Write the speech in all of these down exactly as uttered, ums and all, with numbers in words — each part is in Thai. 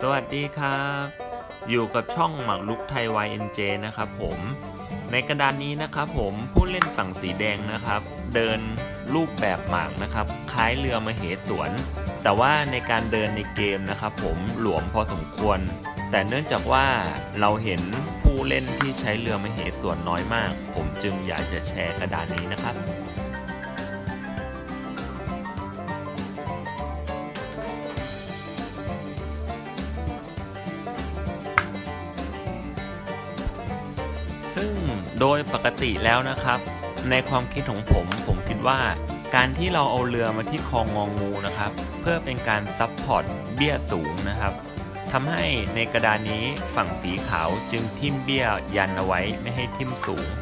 สวัสดีครับอยู่กับช่องหมากรุกไทย วาย เอ็น เจ นะครับผมในกระดานนี้นะครับผมผู้เล่นฝั่งสีแดงนะครับเดินรูปแบบหมากนะครับคล้ายเรือมเหสวนแต่ว่าในการเดินในเกมนะครับผมหลวมพอสมควรแต่เนื่องจากว่าเราเห็นผู้เล่นที่ใช้เรือมเหสวนน้อยมากผมจึงอยากจะแชร์กระดานนี้นะครับซึ่งโดยปกติแล้วนะครับในความคิดของผมผมคิดว่าการที่เราเอาเรือมาที่คลองงองูนะครับเพื่อเป็นการซัพพอร์ตเบี้ยสูงนะครับทำให้ในกระดานนี้ฝั่งสีขาวจึงทิ่มเบี้ยยันเอาไว้ไม่ให้ทิ่มสูง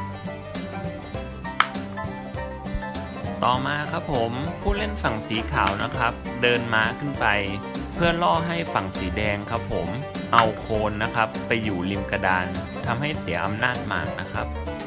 ต่อมาครับผมผู้เล่นฝั่งสีขาวนะครับเดินม้าขึ้นไปเพื่อล่อให้ฝั่งสีแดงครับผมเอาโคนนะครับไปอยู่ริมกระดานทำให้เสียอำนาจหมากนะครับ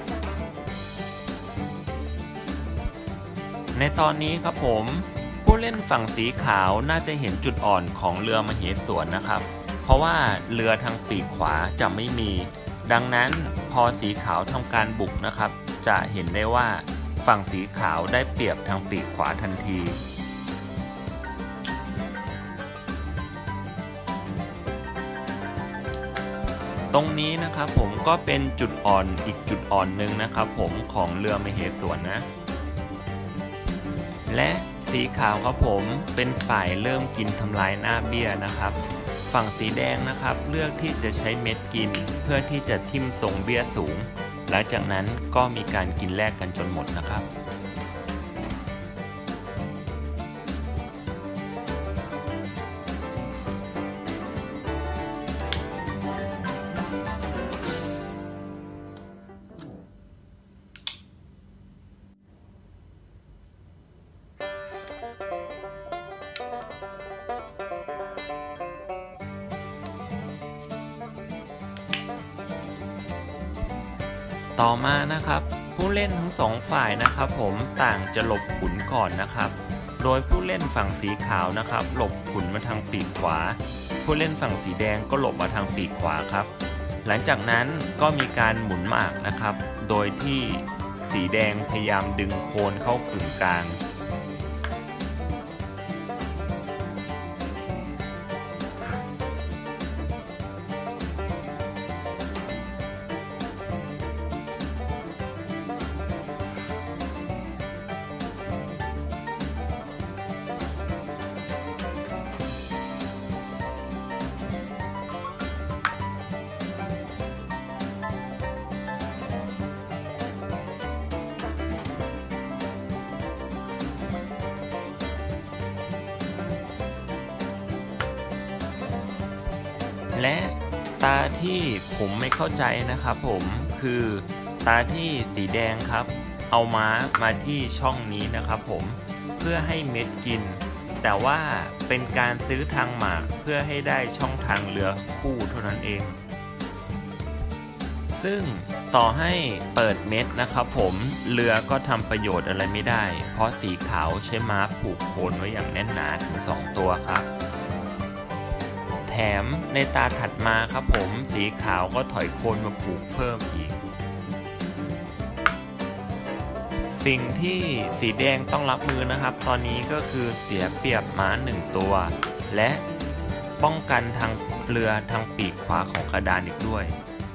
ในตอนนี้ครับผมผู้เล่นฝั่งสีขาวน่าจะเห็นจุดอ่อนของเรือมเหสวนนะครับเพราะว่าเรือทางปีกขวาจะไม่มีดังนั้นพอสีขาวทำการบุกนะครับจะเห็นได้ว่าฝั่งสีขาวได้เปรียบทางปีกขวาทันทีตรงนี้นะครับผมก็เป็นจุดอ่อนอีกจุดอ่อนหนึ่งนะครับผมของเรือมเหสวนนะและสีขาวครับผมเป็นฝ่ายเริ่มกินทำลายหน้าเบี้ยนะครับฝั่งสีแดงนะครับเลือกที่จะใช้เม็ดกินเพื่อที่จะทิ่มทรงเบี้ยสูงหลังจากนั้นก็มีการกินแลกกันจนหมดนะครับต่อมานะครับผู้เล่นทั้งสองฝ่ายนะครับผมต่างจะหลบขุนก่อนนะครับโดยผู้เล่นฝั่งสีขาวนะครับหลบขุนมาทางปีกขวาผู้เล่นฝั่งสีแดงก็หลบมาทางปีกขวาครับหลังจากนั้นก็มีการหมุนหมากนะครับโดยที่สีแดงพยายามดึงโคนเข้ากึ่งกลางและตาที่ผมไม่เข้าใจนะครับผมคือตาที่สีแดงครับเอาม้ามาที่ช่องนี้นะครับผมเพื่อให้เม็ดกินแต่ว่าเป็นการซื้อทางหมากเพื่อให้ได้ช่องทางเรือคู่เท่านั้นเองซึ่งต่อให้เปิดเม็ดนะครับผมเรือก็ทำประโยชน์อะไรไม่ได้เพราะสีขาวใช้ม้าผูกโคนไว้อย่างแน่นหนาถึงสองตัวครับแถมในตาถัดมาครับผมสีขาวก็ถอยโคนมาผูกเพิ่มอีกสิ่งที่สีแดงต้องรับมือนะครับตอนนี้ก็คือเสียเปรียบม้าหนึ่งตัวและป้องกันทางเรือทางปีกขวาของกระดานอีกด้วย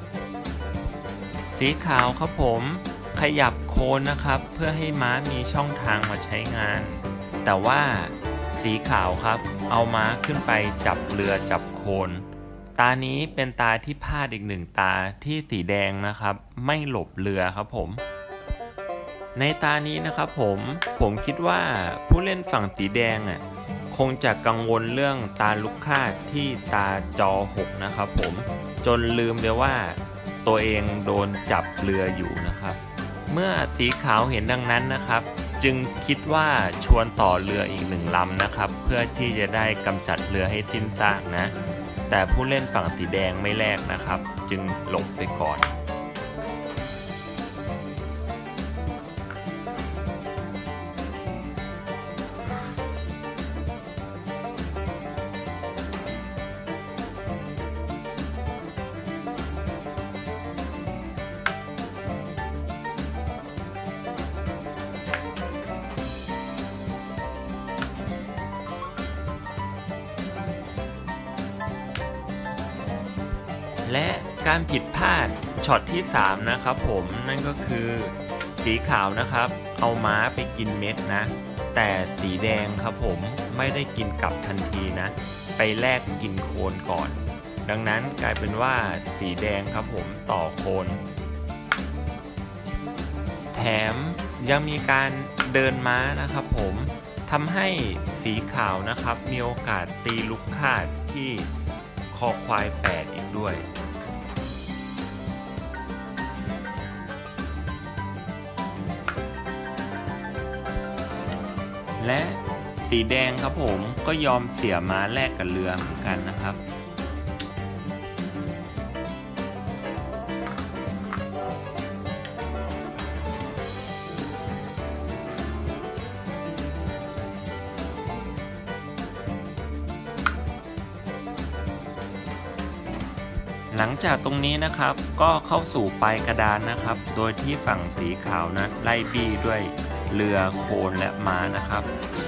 สีขาวครับผมขยับโคนนะครับเพื่อให้ม้ามีช่องทางมาใช้งานแต่ว่าสีขาวครับเอาม้าขึ้นไปจับเรือจับโคนตานี้เป็นตาที่พลาดอีกหนึ่งตาที่สีแดงนะครับไม่หลบเรือครับผมในตานี้นะครับผมผมคิดว่าผู้เล่นฝั่งสีแดงอ่ะคงจะกังวลเรื่องตาลูกคาดที่ตาจอหกนะครับผมจนลืมไปว่าตัวเองโดนจับเรืออยู่นะครับเมื่อสีขาวเห็นดังนั้นนะครับจึงคิดว่าชวนต่อเรืออีกหนึ่งลำนะครับเพื่อที่จะได้กำจัดเรือให้สิ้นซากนะแต่ผู้เล่นฝั่งสีแดงไม่แลกนะครับจึงหลบไปก่อน ผและการผิดพลาดช็อตที่สามนะครับผมนั่นก็คือสีขาวนะครับเอาม้าไปกินเม็ดนะแต่สีแดงครับผมไม่ได้กินกลับทันทีนะไปแลกกินโคนก่อนดังนั้นกลายเป็นว่าสีแดงครับผมต่อโคนแถมยังมีการเดินม้านะครับผมทำให้สีขาวนะครับมีโอกาสตีลูกคาดที่คอควายแปดอีกด้วยและสีแดงครับผมก็ยอมเสียม้าแลกกับเรือเหมือนกันนะครับหลังจากตรงนี้นะครับก็เข้าสู่ปลายกระดานนะครับโดยที่ฝั่งสีขาวนะไล่บี้ด้วยเรือโคลนและม้านะครับ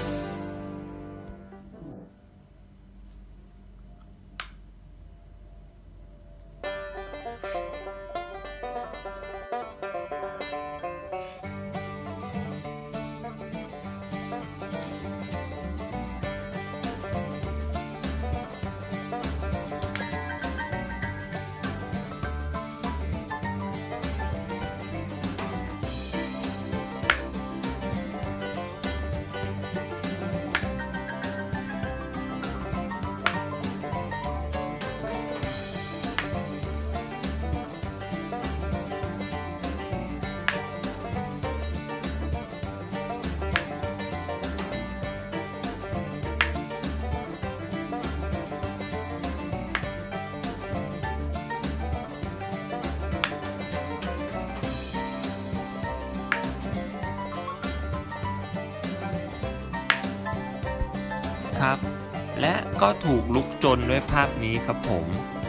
ครับและก็ถูกลุกจนด้วยภาพนี้ครับผม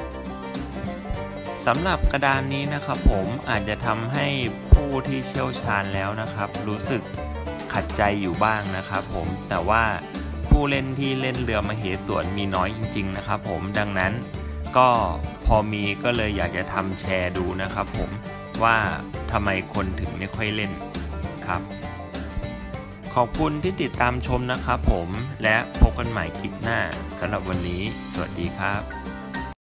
สำหรับกระดานนี้นะครับผมอาจจะทำให้ผู้ที่เชี่ยวชาญแล้วนะครับรู้สึกขัดใจอยู่บ้างนะครับผมแต่ว่าผู้เล่นที่เล่นเรือมเหสวนมีน้อยจริงๆนะครับผมดังนั้นก็พอมีก็เลยอยากจะทำแชร์ดูนะครับผมว่าทำไมคนถึงไม่ค่อยเล่นครับขอบคุณที่ติดตามชมนะครับผมและพบกันใหม่คลิปหน้าสำหรับวันนี้สวัสดีครับ